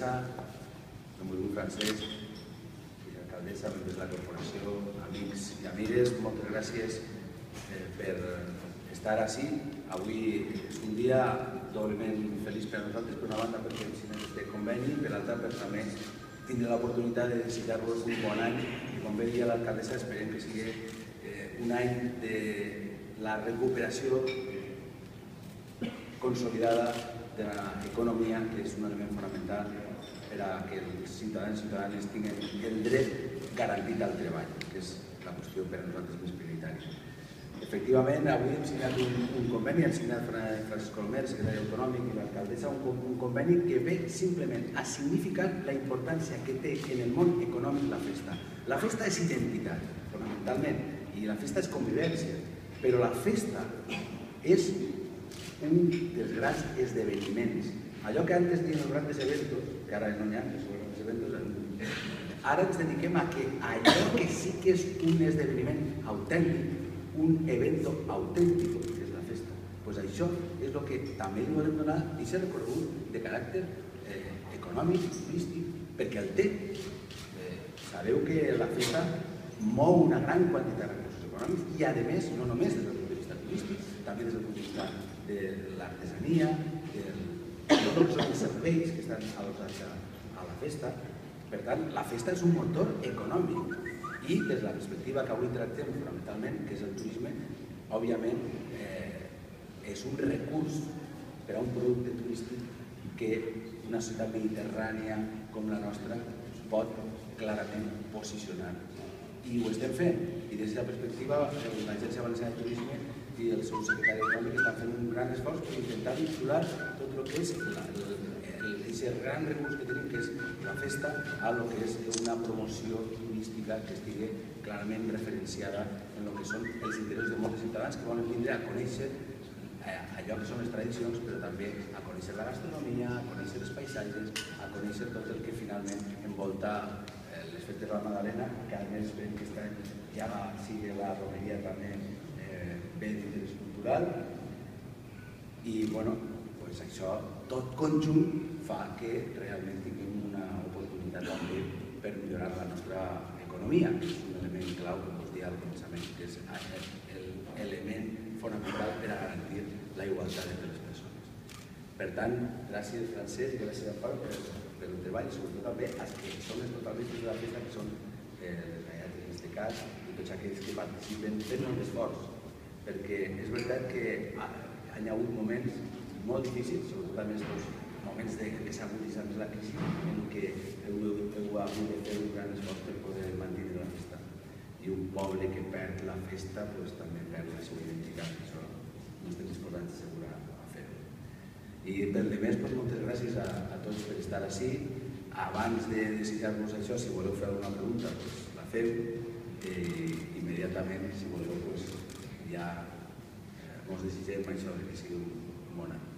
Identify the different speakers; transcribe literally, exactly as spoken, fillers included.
Speaker 1: alcaldessa, benvolgut Francesc, alcaldessa, membres de la corporació, amics i amigues, moltes gràcies per estar ací. Avui és un dia doblement feliç per a nosaltres, per una banda perquè hem signat aquest conveni, per l'altra per també tindre l'oportunitat de desitjar-vos un bon any i, com bé deia l'alcaldessa, esperem que sigui un any de la recuperació consolidada de l'economia, que és un element fonamental per a que els ciutadans i ciutadanes tinguin el dret garantit al treball, que és la qüestió per a nosaltres més prioritària. Efectivament, avui hem signat un conveni, hem signat Francesc Colomer, secretari autonòmic, i l'alcaldessa, un conveni que ve simplement a significar la importància que té en el món econòmic la festa. La festa és identitat, fonamentalment, i la festa és convivència, però la festa és un dels grans esdeveniments. Allò que antes diem els grans eventos, que ara no n'hi ha, que són els grans eventos, ara ens dediquem a que allò que sí que és un esdeveniment autèntic, un evento autèntic, que és la festa, doncs això és el que també li volem donar aquest recorregut de caràcter econòmic, turístic, perquè el té. Sabeu que la festa mou una gran quantitat de recursos econòmics i, a més, no només des del punt de vista turístic, també des del punt de vista de l'artesania, de tots els serveis que estan al·locats a la festa. Per tant, la festa és un motor econòmic i, des de la perspectiva que avui tractem fonamentalment, que és el turisme, òbviament és un recurs per a un producte turístic que una ciutat mediterrània com la nostra pot clarament posicionar. I ho estem fent. I des de la perspectiva, l'Agència Valenciana de Turisme i el seu secretari econòmic estan fent un gran esforç per intentar vincular tot el que és aquest gran recurs que tenim, que és la festa, a el que és una promoció turística que estigui clarament referenciada en el que són els interessos de molts ciutadans que volen vindre a conèixer allò que són les tradicions, però també a conèixer la gastronomia, a conèixer els paisatges, a conèixer tot el que finalment envolta les festes de la Madalena, que a més esperem que aquest any ja sigui la romeria també bé d'interès cultural. I, bueno, doncs això, tot conjunt fa que realment tinguem una oportunitat també per millorar la nostra economia, que és un element clau, com us deia al començament, que és l'element fonamental per a garantir la igualtat entre les persones. Per tant, gràcies Francesc i gràcies a Pau per el treball i sobretot també als que són els protagonistes de la festa, que són els gallards en aquest cas, i tots aquells que participen fent un esforç, perquè és veritat que hi ha hagut moments molt difícils, sobretot en aquests moments que s'ha aguditzat més la crisi, en què heu hagut de fer un gran esforç per poder mantenir la festa. I un poble que perd la festa també perd la seva identitat, i això no estem disposats a assegurar a fer-ho. I pel demés, moltes gràcies a tots per estar ací. Abans de desitjar-vos això, si voleu fer alguna pregunta, la feu. Immediatament, si voleu, ja us desitgem això, que sigui un bon any.